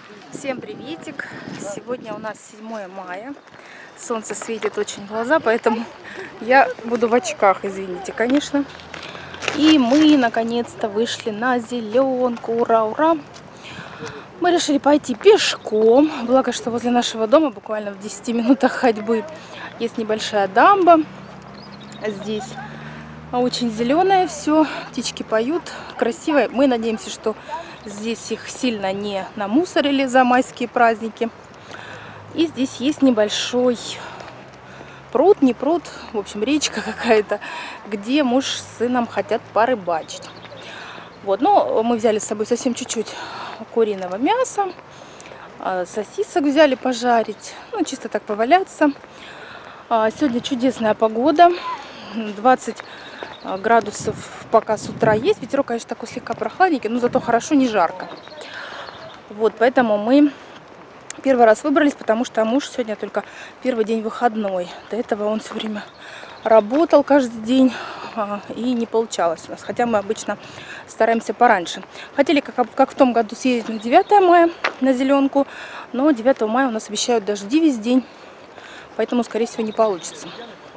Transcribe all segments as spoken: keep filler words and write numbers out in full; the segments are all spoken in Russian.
Всем приветик! Сегодня у нас седьмое мая. Солнце светит очень в глаза, поэтому я буду в очках, извините, конечно. И мы наконец-то вышли на зеленку. Ура, ура! Мы решили пойти пешком. Благо, что возле нашего дома, буквально в десяти минутах ходьбы, есть небольшая дамба. Здесь очень зеленое все, птички поют, красиво. Мы надеемся, что здесь их сильно не намусорили за майские праздники. И здесь есть небольшой пруд, не пруд, в общем, речка какая-то, где муж с сыном хотят порыбачить. Вот, но мы взяли с собой совсем чуть-чуть куриного мяса, сосисок взяли пожарить, ну, чисто так поваляться. Сегодня чудесная погода, двадцать градусов пока с утра есть. Ветерок, конечно, такой слегка прохладненький, но зато хорошо, не жарко. Вот, поэтому мы первый раз выбрались, потому что муж сегодня только первый день выходной. До этого он все время работал каждый день, и не получалось у нас. Хотя мы обычно стараемся пораньше. Хотели, как, как в том году, съездить на девятое мая на зеленку, но девятого мая у нас обещают дожди весь день, поэтому, скорее всего, не получится.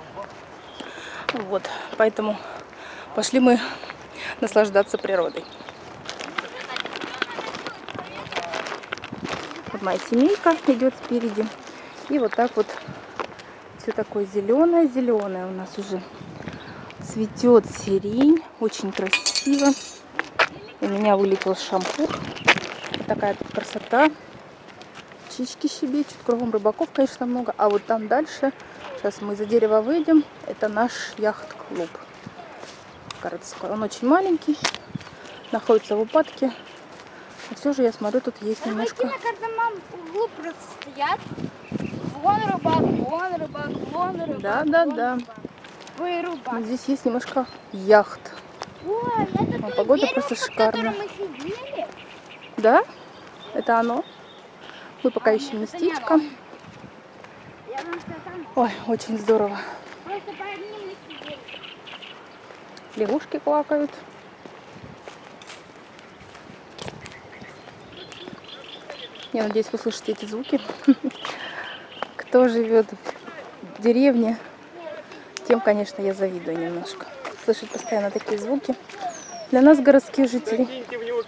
Вот, поэтому пошли мы наслаждаться природой. Вот моя семейка идет спереди. И вот так вот все такое зеленое, зеленое у нас уже цветет сирень. Очень красиво. У меня вылетел шампур. Вот такая тут красота. Птички щебечут. Кругом рыбаков, конечно, много. А вот там дальше, сейчас мы за дерево выйдем, это наш яхт-клуб городской. Он очень маленький, находится в упадке. Но все же я смотрю, тут есть а немножко... на каждом углу просто стоят. Вон рыбак, вон рыбак, вон рыбак. Да, да, вон да. Рыбак. Вы рыбак. Вот здесь есть немножко яхт. Ой, это А то погода дерево, просто под шикарная. которым мы сидели? Да? Это оно? Мы пока А, ищем нет, это не местечко. оно. Я думаю, что это оно. Ой, очень здорово. Просто по одним мы сидели. Лягушки квакают. Я надеюсь, вы слышите эти звуки. Кто живет в деревне, тем, конечно, я завидую немножко. Слышать постоянно такие звуки. Для нас, городских жителей.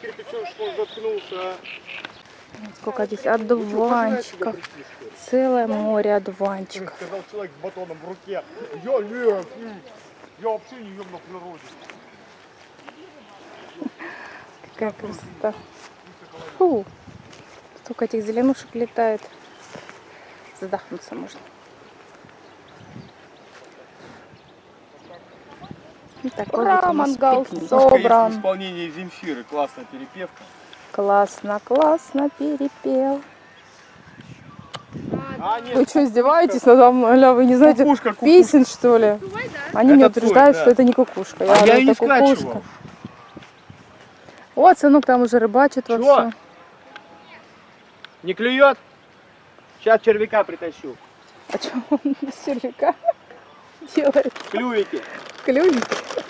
Вот сколько здесь одуванчиков. Целое море одуванчиков. Сказал человек с батоном в руке. Я нет, я вообще не ем на природе. Какая красота. Фу. Столько этих зеленушек летает. Задохнуться можно. И такой Ура, вот у нас мангал пикник. собран. В исполнении Земфиры классная перепевка. Классно, классно перепел. А, нет, Вы что, издеваетесь надо мной? Ля, вы не знаете кукушка, кукушка. песен, что ли? Они Это меня твой, утверждают, да. что это не кукушка. Я А говорю, я и не это кукушка. скачивал. Вот, сынок там уже рыбачит Чё? вовсю. Не клюет? Сейчас червяка притащу. А что он без червяка делает? Клювики. Клювик.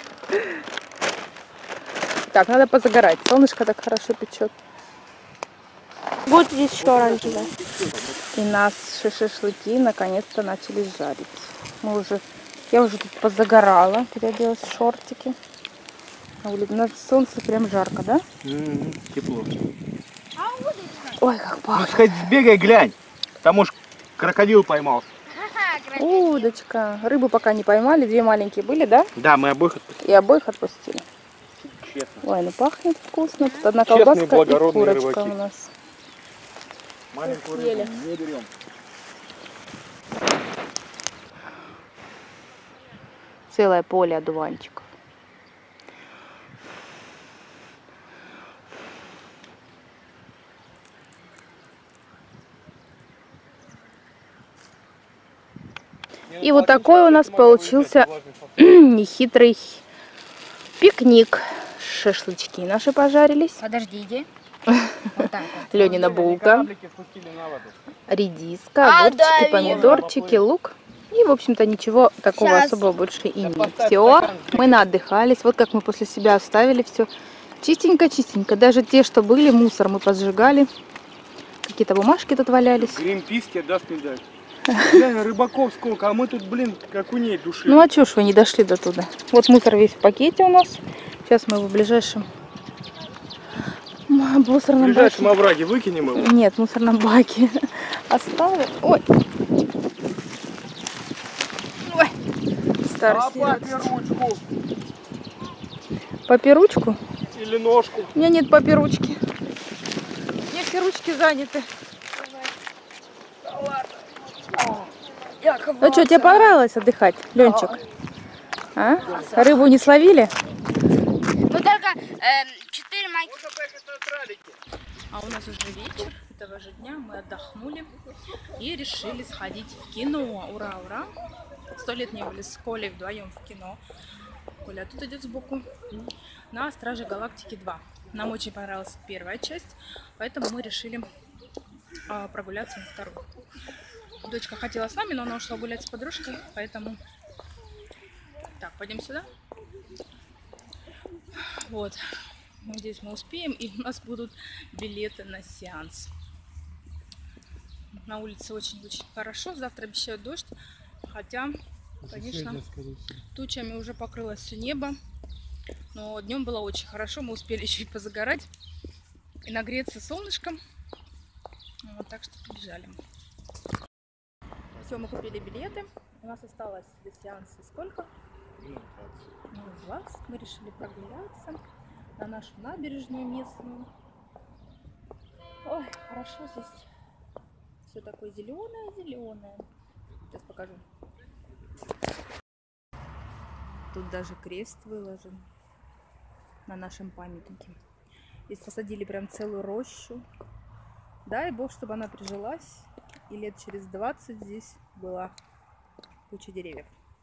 Так, надо позагорать. Солнышко так хорошо печет. Вот здесь еще оранжевое. И наши шашлыки наконец-то начали жарить. Мы уже, я уже тут позагорала, переоделась в шортики. А на солнце прям жарко, да? М-м, тепло. Ой, как Ну, пахнет. сходи, сбегай, глянь. Там уж крокодил поймал. Удочка. Рыбу пока не поймали, две маленькие были, да? Да, мы обоих отпустили. И обоих отпустили. Честно. Ой, ну пахнет вкусно. Тут одна Честные, колбаска и благородные курочка рыбаки. у нас. Маленькую Съели. рыбу не берем. Целое поле одуванчиков. И вот такой у нас получился нехитрый пикник. Шашлычки наши пожарились. Подожди, иди. Вот так вот. Ленина булка, редиска, А, огурчики, да, вижу. помидорчики, лук. И, в общем-то, ничего такого Щас. особого больше и нет. Все, мы наотдыхались. Вот как мы после себя оставили все чистенько-чистенько. Даже те, что были, мусор мы позжигали. Какие-то бумажки тут валялись. Гринпис тебе даст медаль. Глянь, рыбаков сколько, а мы тут, блин, как у ней души. Ну а чё ж вы не дошли до туда? Вот мусор весь в пакете у нас. Сейчас мы его в ближайшем м, В мусорном ближайшем баке. овраге выкинем его. Нет, в мусорном баке оставим. Ой. Ой. Старость. А папе ручку Папиручку? или ножку. У меня нет папиручки. Мне все ручки заняты. Ну что, тебе понравилось отдыхать, Ленчик? А? Рыбу не словили? Ну только четыре майки. А у нас уже вечер этого же дня, мы отдохнули и решили сходить в кино. Ура, ура! Сто лет не были с Колей вдвоем в кино. Коля тут идет сбоку. На Страже Галактики два. Нам очень понравилась первая часть, поэтому мы решили а, прогуляться на вторую. Дочка хотела с нами, но она ушла гулять с подружкой, поэтому... Так, пойдем сюда. Вот. Надеюсь, мы успеем, и у нас будут билеты на сеанс. На улице очень-очень хорошо. Завтра обещают дождь, хотя, конечно, тучами уже покрылось все небо. Но днем было очень хорошо, мы успели еще и позагорать и нагреться солнышком. Вот, так что побежали. Все, мы купили билеты. У нас осталось до сеанса сколько? Минут двадцать. Мы решили прогуляться на нашу набережную местную. Ой, хорошо здесь. Все такое зеленое-зеленое. Сейчас покажу. Тут даже крест выложен на нашем памятнике. Здесь посадили прям целую рощу. Дай бог, чтобы она прижилась. И лет через двадцать здесь была куча деревьев.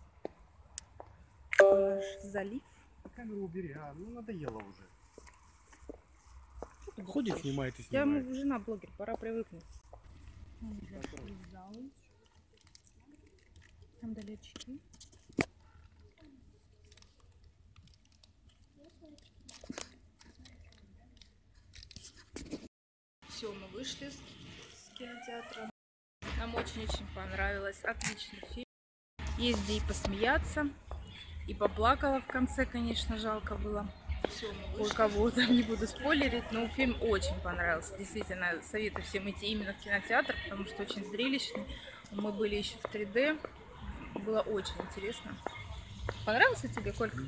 Наш залив. Камеру убери, а, ну надоело уже. Что ты Ходит, хочешь? снимает и Я снимает. жена блогер, пора привыкнуть. Там дали очки. Все, мы вышли с кинотеатра. Нам очень-очень понравилось. Отличный фильм. Есть где и посмеяться, и поплакала в конце, конечно, жалко было. Все, у кого-то, не буду спойлерить, но фильм очень понравился. Действительно, советую всем идти именно в кинотеатр, потому что очень зрелищный. Мы были еще в три дэ. Было очень интересно. Понравился тебе, Колька?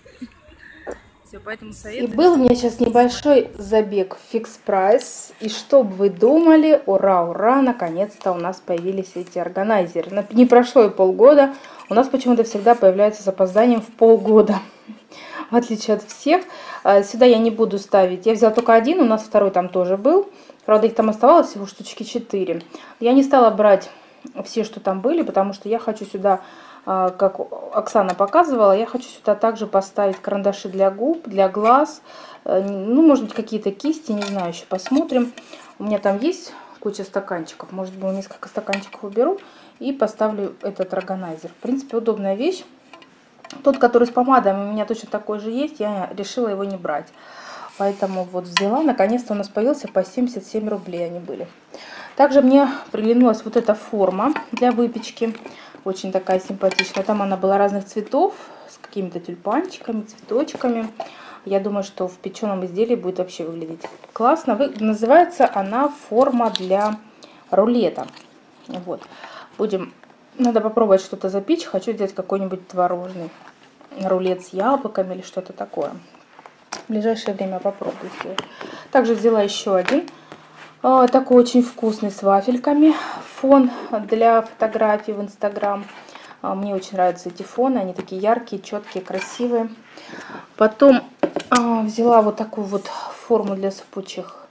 Все, поэтому советую. И был у меня сейчас небольшой забег в фикс прайс. И что бы вы думали, ура, ура, наконец-то у нас появились эти органайзеры. Не прошло и полгода. У нас почему-то всегда появляются с запозданием в полгода. В отличие от всех. Сюда я не буду ставить. Я взяла только один, у нас второй там тоже был. Правда, их там оставалось всего штучки четыре. Я не стала брать все, что там были, потому что я хочу сюда, как Оксана показывала, я хочу сюда также поставить карандаши для губ, для глаз. Ну, может быть, какие-то кисти, не знаю, еще посмотрим. У меня там есть куча стаканчиков. Может быть, несколько стаканчиков уберу и поставлю этот органайзер. В принципе, удобная вещь. Тот, который с помадами, у меня точно такой же есть, я решила его не брать. Поэтому вот взяла, наконец-то у нас появился по семьдесят семь рублей они были. Также мне приглянулась вот эта форма для выпечки, очень такая симпатичная. Там она была разных цветов, с какими-то тюльпанчиками, цветочками. Я думаю, что в печеном изделии будет вообще выглядеть классно. Вы... Называется она форма для рулета. Вот. Будем... Надо попробовать что-то запечь. Хочу сделать какой-нибудь творожный рулет с яблоками или что-то такое. В ближайшее время попробую сделать. Также взяла еще один. Такой очень вкусный с вафельками. Фон для фотографий в Инстаграм. Мне очень нравятся эти фоны. Они такие яркие, четкие, красивые. Потом взяла вот такую вот форму для сыпучих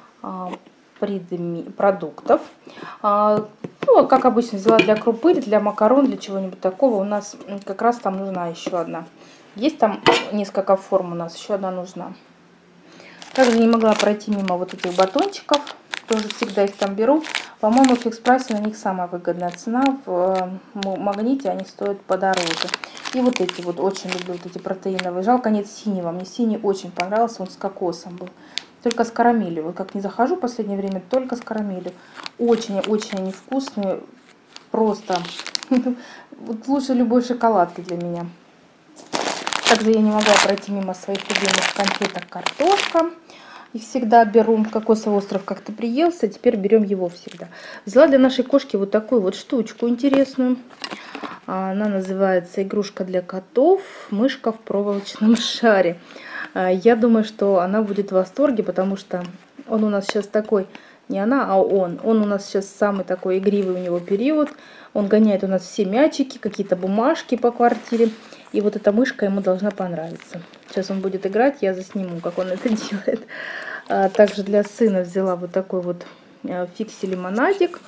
продуктов. Ну, как обычно, взяла для крупы, для макарон, для чего-нибудь такого. У нас как раз там нужна еще одна. Есть там несколько форм у нас, еще одна нужна. Также не могла пройти мимо вот этих батончиков. Тоже всегда их там беру. По-моему, в фикс прайсе на них самая выгодная цена. В Магните они стоят подороже. И вот эти вот, очень люблю вот эти протеиновые. Жалко, нет синего. Мне синий очень понравился, он с кокосом был. только с карамелью. Вот как не захожу в последнее время, только с карамелью. Очень-очень они вкусные. Просто вот лучше любой шоколадки для меня. Также я не могла пройти мимо своих любимых конфеток картошка. И всегда беру. Кокосовый остров как-то приелся, теперь берем его всегда. Взяла для нашей кошки вот такую вот штучку интересную. Она называется игрушка для котов, мышка в проволочном шаре. Я думаю, что она будет в восторге, потому что он у нас сейчас такой, не она, а он. Он у нас сейчас самый такой игривый у него период. Он гоняет у нас все мячики, какие-то бумажки по квартире. И вот эта мышка ему должна понравиться. Сейчас он будет играть, я засниму, как он это делает. А также для сына взяла вот такой вот фикси-лимонадик.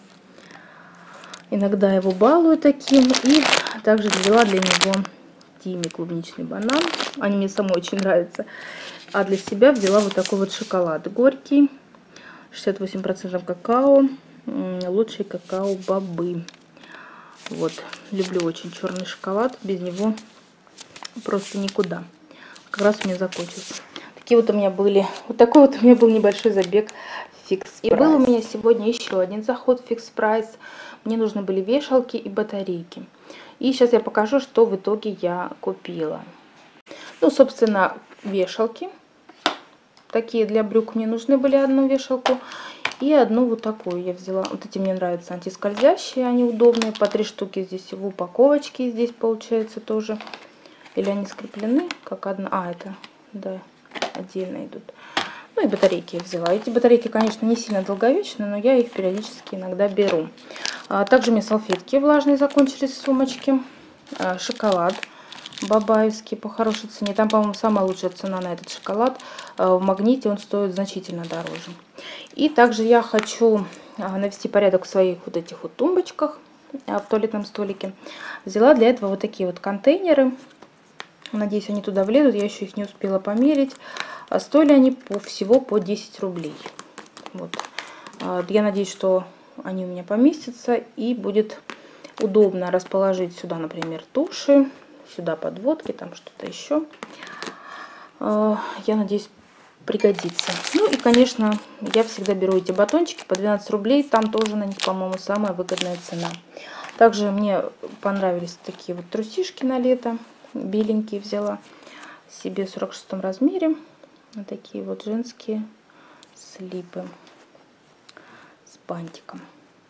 Иногда его балую таким. И также взяла для него Тимми клубничный банан. Они мне самой очень нравятся. А для себя взяла вот такой вот шоколад горький. шестьдесят восемь процентов какао. Лучшие какао-бобы. Вот. Люблю очень черный шоколад. Без него просто никуда. Как раз у меня закончился. Такие вот у меня были. Вот такой вот у меня был небольшой забег фикс. И был у меня сегодня еще один заход фикс прайс. Мне нужны были вешалки и батарейки. И сейчас я покажу, что в итоге я купила. Ну, собственно, вешалки. Такие для брюк мне нужны были, одну вешалку. И одну вот такую я взяла. Вот эти мне нравятся, антискользящие, они удобные. По три штуки здесь в упаковочке здесь получается тоже. Или они скреплены, как одна. А, это, да, отдельно идут. Ну и батарейки я взяла. Эти батарейки, конечно, не сильно долговечные, но я их периодически иногда беру. А также мне салфетки влажные закончились в сумочке. А, шоколад бабаевский по хорошей цене. Там, по-моему, самая лучшая цена на этот шоколад. А, в Магните он стоит значительно дороже. И также я хочу навести порядок в своих вот этих вот тумбочках в туалетном столике. Взяла для этого вот такие вот контейнеры. Надеюсь, они туда влезут. Я еще их не успела померить. Стоили они по, всего по десять рублей. Вот. Я надеюсь, что они у меня поместятся. И будет удобно расположить сюда, например, туши. Сюда подводки, там что-то еще. Я надеюсь, пригодится. Ну и, конечно, я всегда беру эти батончики по двенадцать рублей. Там тоже на них, по-моему, самая выгодная цена. Также мне понравились такие вот трусишки на лето. Беленькие взяла себе в сорок шестом размере. Вот такие вот женские слипы с бантиком.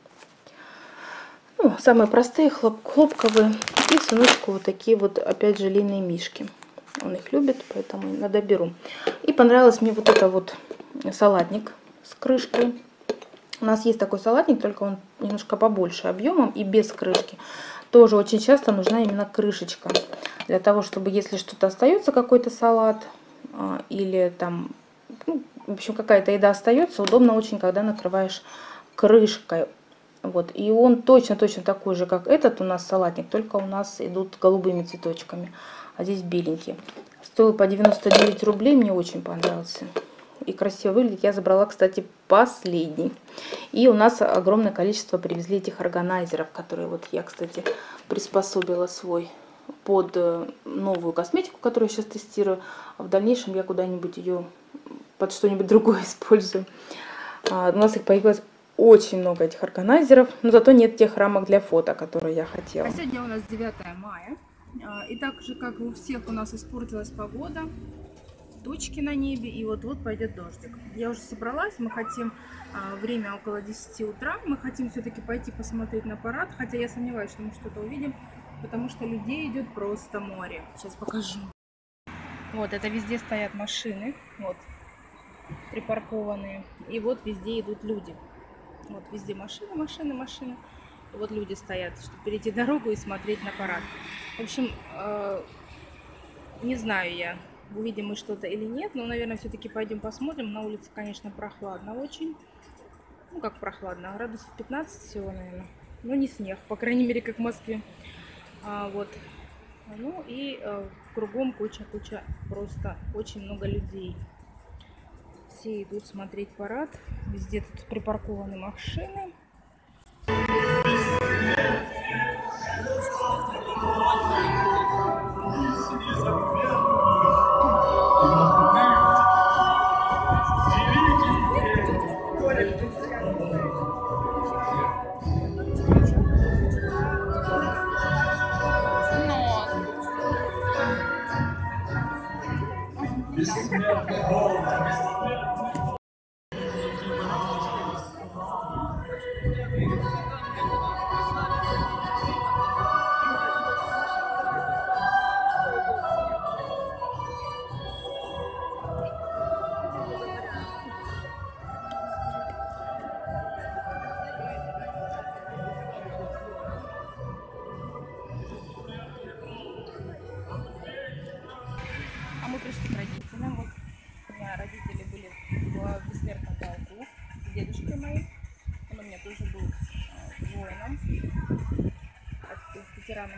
Ну, самые простые, хлоп хлопковые. И сыночку вот такие вот, опять же, линейные мишки. Он их любит, поэтому иногда беру. И понравилось мне вот это вот салатник с крышкой. У нас есть такой салатник, только он немножко побольше объемом и без крышки. Тоже очень часто нужна именно крышечка. Для того, чтобы, если что-то остается, какой-то салат, или там, ну, в общем, какая-то еда остается, удобно очень, когда накрываешь крышкой. Вот. И он точно-точно такой же, как этот у нас салатник, только у нас идут голубыми цветочками, а здесь беленькие. Стоил по девяносто девять рублей, мне очень понравился. И красиво выглядит. Я забрала, кстати, последний. И у нас огромное количество привезли этих органайзеров, которые вот я, кстати, приспособила свой под новую косметику, которую я сейчас тестирую. А в дальнейшем я куда-нибудь ее под что-нибудь другое использую. А, у нас их появилось очень много, этих органайзеров, но зато нет тех рамок для фото, которые я хотела. А сегодня у нас девятое мая. И так же, как и у всех, у нас испортилась погода. Тучки на небе, и вот-вот пойдет дождик. Я уже собралась, мы хотим, а, время около десяти утра, мы хотим все-таки пойти посмотреть на парад, хотя я сомневаюсь, что мы что-то увидим, потому что людей идет просто море. Сейчас покажу. Вот, это везде стоят машины, вот, припаркованные, и вот везде идут люди. Вот везде машины, машины, машины. И вот люди стоят, чтобы перейти дорогу и смотреть на парад. В общем, э, не знаю я, увидим мы что-то или нет, но, наверное, все-таки пойдем посмотрим. На улице, конечно, прохладно очень. Ну, как прохладно, градусов пятнадцать всего, наверное. Ну, не снег, по крайней мере, как в Москве. А, вот. Ну, и э, кругом куча-куча, просто очень много людей. Все идут смотреть парад. Везде тут припаркованы машины.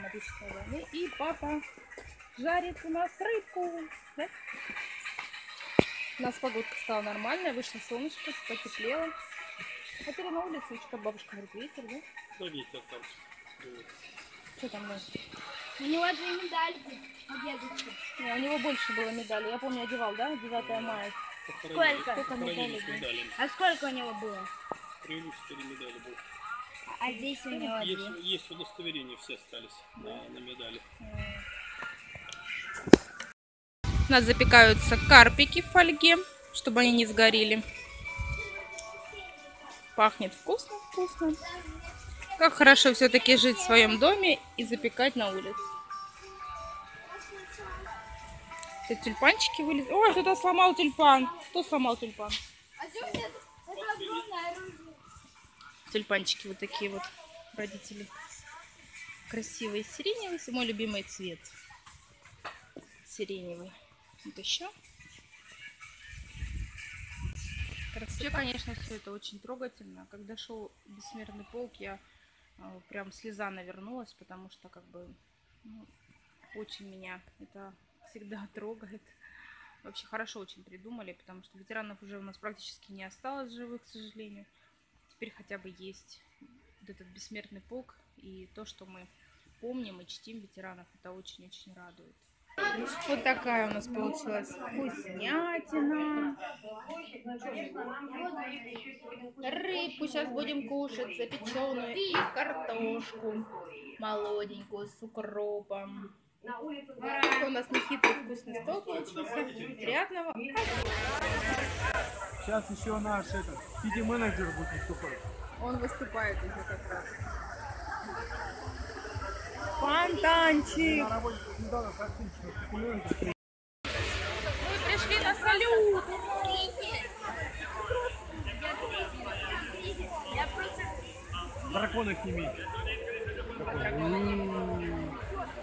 напишите название. И папа жарит у нас рыбку. Да? У нас погодка стала нормальная, вышло солнышко, потеплело. Хотели на улице, что бабушка говорит, ветер, да? Да ветер там. Что там, да? У него две медальки у дедушки. Не, у него больше было медалей. Я помню, одевал, да? девятое мая. Сколько? Сколько медалей было? А сколько у него было? Три или четыре медали было. А здесь у него Есть, две. есть удостоверения, все остались на, на медали. У нас запекаются карпики в фольге, чтобы они не сгорели. Пахнет вкусно-вкусно. Как хорошо все-таки жить в своем доме и запекать на улице. Тут тюльпанчики вылезли. Ой, кто-то сломал тюльпан. Кто сломал тюльпан? А что это? Это огромное оружие. Тюльпанчики вот такие вот, родители. Красивый сиреневый. Мой любимый цвет. Сиреневый. Вот еще. Вообще, конечно, все это очень трогательно. Когда шел «Бессмертный полк», я э, прям слеза навернулась, потому что как бы ну, очень меня это всегда трогает. Вообще хорошо очень придумали, потому что ветеранов уже у нас практически не осталось живых, к сожалению. Теперь хотя бы есть вот этот «Бессмертный полк», и то, что мы помним и чтим ветеранов, это очень-очень радует. Вот такая у нас получилась вкуснятина. Рыбку сейчас будем кушать, запеченную, и картошку молоденькую с укропом. Такой у нас нехитрый вкусный стол получился. Приятного. Сейчас еще наш этот сити-менеджер будет выступать. Он выступает уже как раз. Фонтанчик. Мы пришли на салют. Дракона сними.